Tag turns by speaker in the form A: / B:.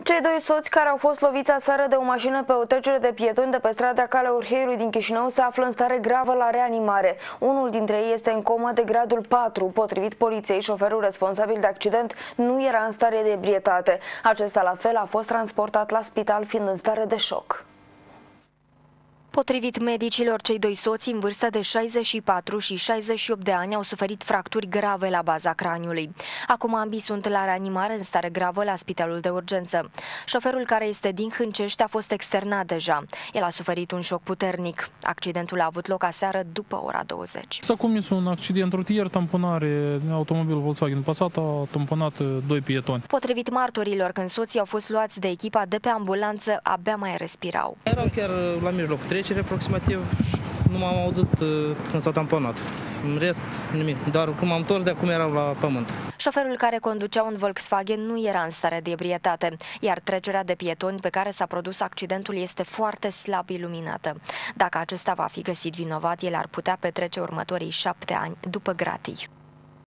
A: Cei doi soți care au fost loviți aseară de o mașină pe o trecere de pietoni de pe strada Calea Urheiului din Chișinău se află în stare gravă la reanimare. Unul dintre ei este în comă de gradul 4. Potrivit poliției, șoferul responsabil de accident nu era în stare de ebrietate. Acesta la fel a fost transportat la spital fiind în stare de șoc.
B: Potrivit medicilor, cei doi soți în vârstă de 64 și 68 de ani au suferit fracturi grave la baza craniului. Acum ambii sunt la reanimare în stare gravă la spitalul de urgență. Șoferul, care este din Hâncești, a fost externat deja. El a suferit un șoc puternic. Accidentul a avut loc aseară după ora 20.
C: S-a comis un accident rutier, tamponare, automobil Volkswagen Passat a tamponat doi pietoni.
B: Potrivit martorilor, când soții au fost luați de echipa de pe ambulanță, abia mai respirau.
D: Erau chiar la mijlocul trecerii, aproximativ, nu m-am auzit când s-a tamponat. În rest, nimic. Doar când m-am întors, de acum eram la pământ.
B: Șoferul, care conducea un Volkswagen, nu era în stare de ebrietate, iar trecerea de pietoni pe care s-a produs accidentul este foarte slab iluminată. Dacă acesta va fi găsit vinovat, el ar putea petrece următorii 7 ani după gratii.